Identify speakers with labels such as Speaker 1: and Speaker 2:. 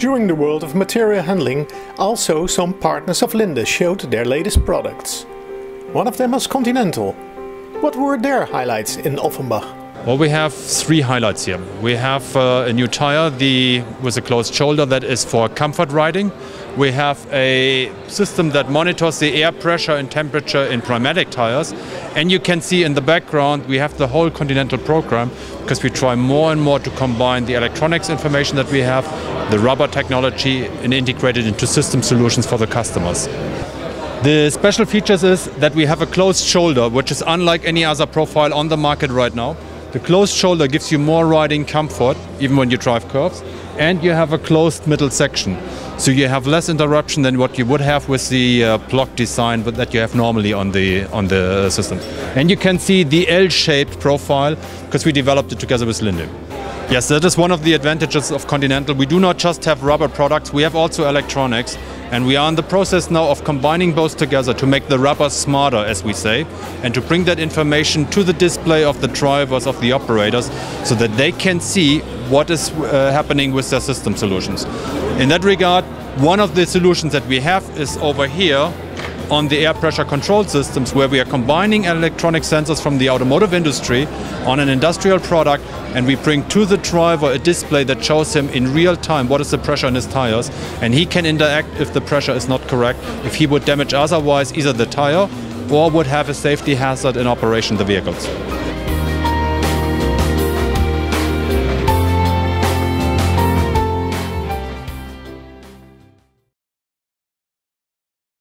Speaker 1: During the World of Material Handling, also some partners of Linde showed their latest products. One of them was Continental. What were their highlights in Offenbach?
Speaker 2: Well, we have three highlights here. We have a new tire with a closed shoulder that is for comfort riding. We have a system that monitors the air pressure and temperature in pneumatic tires. And you can see in the background we have the whole Continental program, because we try more and more to combine the electronics information that we have, the rubber technology, and integrate it into system solutions for the customers. The special features is that we have a closed shoulder, which is unlike any other profile on the market right now. The closed shoulder gives you more riding comfort, even when you drive curves, and you have a closed middle section. So you have less interruption than what you would have with the block design that you have normally on the system. And you can see the L-shaped profile, because we developed it together with Linde. Yes, that is one of the advantages of Continental. We do not just have rubber products, we have also electronics. And we are in the process now of combining both together to make the rubber smarter, as we say, and to bring that information to the display of the drivers, of the operators, so that they can see what is happening with their system solutions. In that regard, one of the solutions that we have is over here on the air pressure control systems, where we are combining electronic sensors from the automotive industry on an industrial product, and we bring to the driver a display that shows him in real time what is the pressure in his tires, and he can interact if the pressure is not correct, if he would damage otherwise either the tire or would have a safety hazard in operation the vehicles.